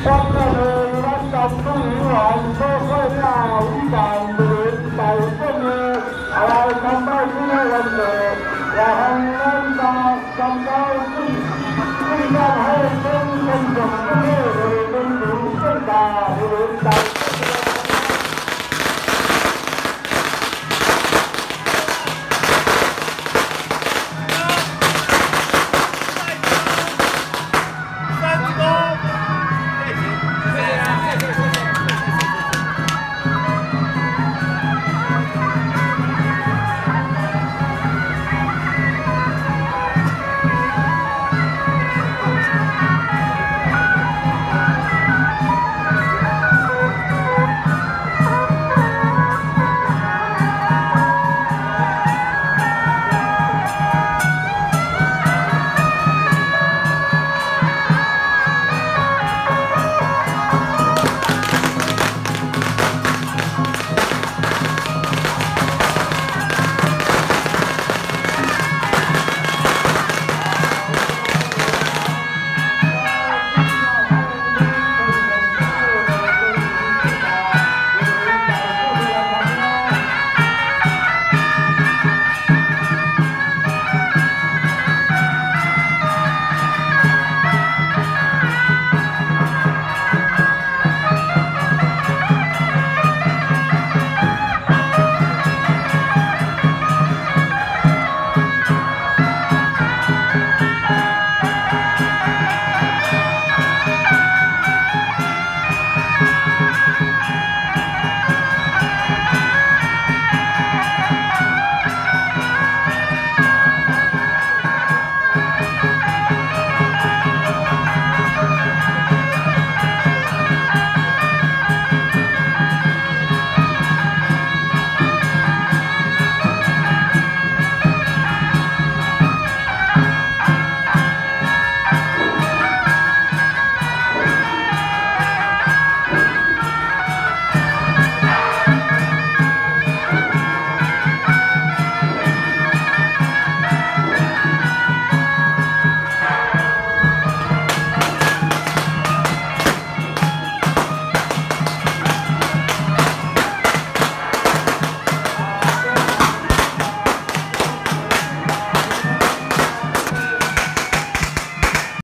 欢乐的咱甘肃语言所会了一场大胜的，来参拜新的人者，然后咱把上高最大。